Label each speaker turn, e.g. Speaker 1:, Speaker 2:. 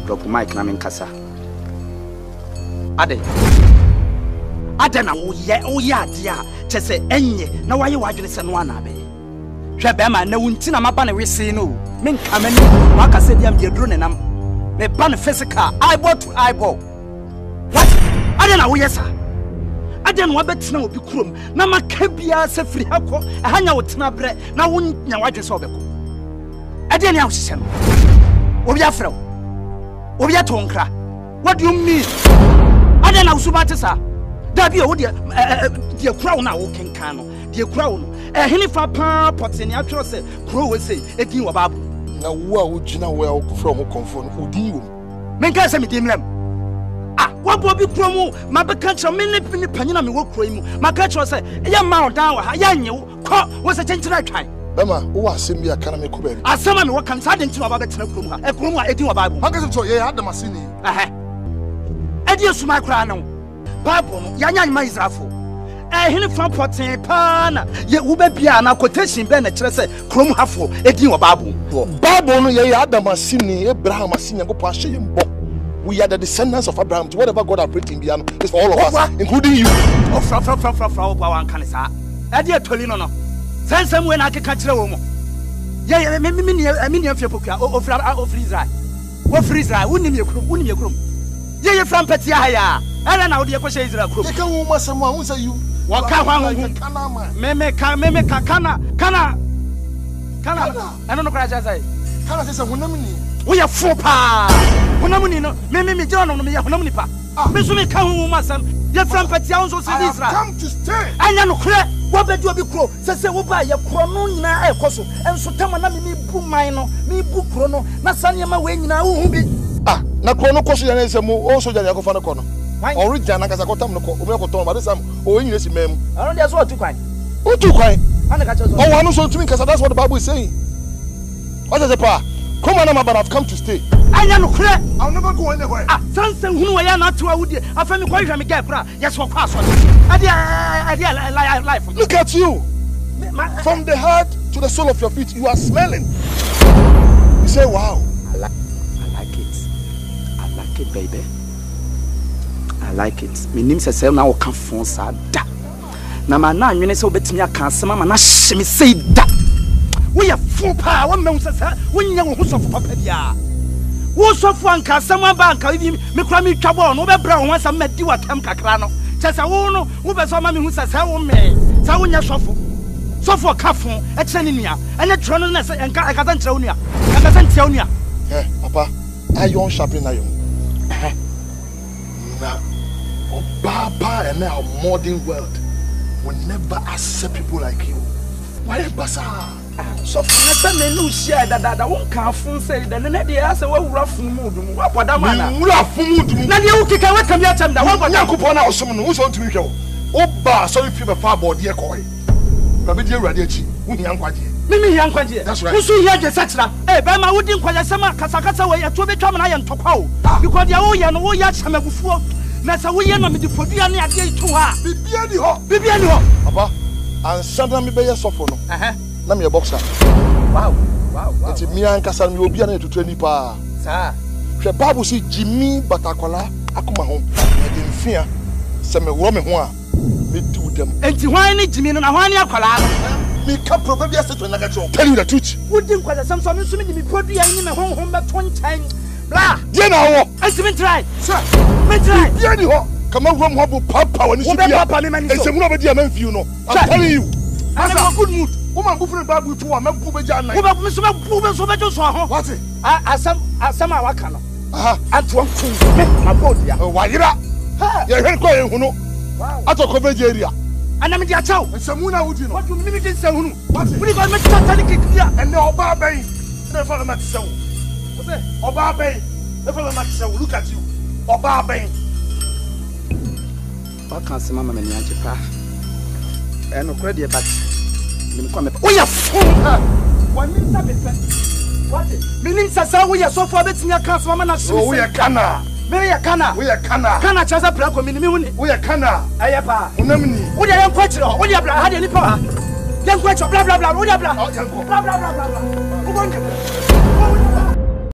Speaker 1: drop mic na men kasa ade na wo ye ade a chese enye na waye wadwene se no ana be hwe be ma na wunti na maba na wese no men kamani maka se bia me duro ne nam me ban physical eyeball to eyeball what ade na wo yesa ade na wabetina obi kurom na maka bia se firi hako ahanya wotena bre na wonya wadwene se obeko ade na ahosese no obi afrew obi atonkra what do you mean ade na usubate sa dabi o de kura na wo kenkan no de kura wo no hene fa pa poteni atwero se kuro we sei edin wo babu
Speaker 2: na wo a wo gina wo a wo kufra ho konfo no odin wo
Speaker 1: menka se me dimlem wo bo bi kuro mu ma be ka kire me ne panyina me wo kuro mu ma ka kire se ya ma odan wa ha ya nye wo ko wo se chenchira atwan
Speaker 2: bema wo asem bi aka na me ko ba bi
Speaker 1: asema me wo kan sa de ntino ba be tena kuro mu ha kuro mu a edin wo babu
Speaker 2: hanga se so ye adam asini
Speaker 1: edi esuma kura no Bible no yanya nyima Israelfo hene fa poten pa na ye wo ba bia na quotation be na kire se krom hafo edin wo Bible
Speaker 2: no ye Adam asini Abraham asini Yankopon ahye yembo we are the descendants of Abraham. Whatever God has written in is for all of us, including you.
Speaker 1: Fra power kan sa edi etoli no sensem we na akeka kire wo mo ye me afia pokua ofri Israel wo free Israel unim yekrum ye from petia ha ya era na wo de ekoshe Israel krom
Speaker 2: ye kan wo masemo who say you
Speaker 1: waka hwan me kana eno no kra say
Speaker 2: kana say honam ni
Speaker 1: wo ye fo pa honam ni no me je no me ye honam ni pa me so me kan wo masem ye from petia wo so say Israel
Speaker 2: come to stay
Speaker 1: anya no kre wo bedu obi kro se wo ba ye kro no nyina ekoso enso tama na me bu man no me bu kro no na sanema we nyina wo hu bi
Speaker 2: na kro no koso ya na ese mu o so ja ya ko fa no ko no original na kasa ko tam no ko o me ko ton ba desam o nyina si mem
Speaker 1: I don't so tu kwan
Speaker 2: ana ka cho so o wanu so tumi kasa that's what the Bible is saying what is the power come on but I've come to stay
Speaker 1: anya no kre
Speaker 2: I'll never go anywhere
Speaker 1: sanse hunu wa ya na to awudi afami ko hwa me ga kra yes wo kwa aso ade life
Speaker 2: look at you from the head to the sole of your feet you are smelling you say wow
Speaker 1: I like it baby I like it minim se na wo ka fon sa da na ma na anwene se obetimi aka asema ma na hye me sei da wo ye fo pa wo mewu se wo nya wo sofo papa dia wo sofo anka asema ba anka bi me kura me twa bo no wo be bra wo asema ma di watam kakra no chese wo no wo be so ma me hu se wo me sa wo nya sofo ka fon e kire ni nua ene tro no na se enka akata nkire wo nua akata ntia wo nua
Speaker 2: papa iron sharpen iron now Baba and our modern world will never accept people like you. Why is Basa?
Speaker 1: So for me no share that won't come from say that the next year say we rough mood. What for that man?
Speaker 2: We rough mood.
Speaker 1: Na dey ukika we come here time that one
Speaker 2: Yakupon na osum no who so to me hwe. Oba sorry fi be fa board here koi. Baby dey ready achi. Wo hian kwaje.
Speaker 1: Mimi hian kwaje.
Speaker 2: That's right.
Speaker 1: Who so here je satra. Be ma wodi nkwaje sema kasa we to betwa me na ye ntokwa o. Because dia wo ye no wo ya chamagufuo. Na sa wo ye no me di podua ne ade itu ha. Bibia ni ho.
Speaker 2: Papa, and sanda me be ye sofo no. Na me boxer.
Speaker 1: Wow.
Speaker 2: It's me ankasa me obi na tutu ani pa.
Speaker 1: Sa.
Speaker 2: Hwe Bible si Jimmy Batakola akoma ho. E de mfia se me wo me ho a me di udam.
Speaker 1: Enti hwan ni Jimmy no na hwan ni akola no.
Speaker 2: Me ka proverbial statement na ga cho. Tell you the truth.
Speaker 1: Wodi nkwaje samso me so me di me podua ni me honhom be to nchan. Bla.
Speaker 2: Dia na wo.
Speaker 1: Enti me try.
Speaker 2: Sir.
Speaker 1: Me try.
Speaker 2: Dia ni ho. Come on, hobu papa when you see
Speaker 1: papa me man so.
Speaker 2: Ese mu na be dia man fiu no. I'm telling you.
Speaker 1: I'm in a good mood.
Speaker 2: Woman go for the Bible to a man bu be ja nine.
Speaker 1: Wo be so be so ho.
Speaker 2: What?
Speaker 1: Asam awaka no. Anto kum me mabodia.
Speaker 2: Wa yira. Ye hwe ko ye hunu.
Speaker 1: Wow.
Speaker 2: Ato coverage area.
Speaker 1: Ana me dia chaw.
Speaker 2: Ese mu na wudi no.
Speaker 1: What do me me say hunu? What? We go me tata ni kikia.
Speaker 2: And the oba ben. Na fa ma tse wo. What say? Oba ben. Na fa ma tse wo. Look at you. Oba ben.
Speaker 1: Waka sema mama ni anje pa. No credit e but nim kwa me. Wo ya fun. Wa nim sa befe. What? Me nim sa wo ya so fo betimi aka sema mama na shim.
Speaker 2: Wo ya kana.
Speaker 1: Me ya kana.
Speaker 2: Wo ya kana.
Speaker 1: Kana chaza pra ko me nim hu ni.
Speaker 2: Wo ya kana.
Speaker 1: Aye pa.
Speaker 2: Unam ni.
Speaker 1: Wo ya yankwa kire ho. Wo ya bla ha de ni pa. Yankwa kire bla bla bla. Wo ya bla.
Speaker 2: Yankwa.
Speaker 1: Bla bla bla bla. Wo go nje.